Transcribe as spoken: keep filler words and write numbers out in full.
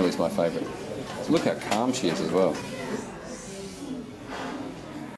Lily's my favourite. Look how calm she is as well.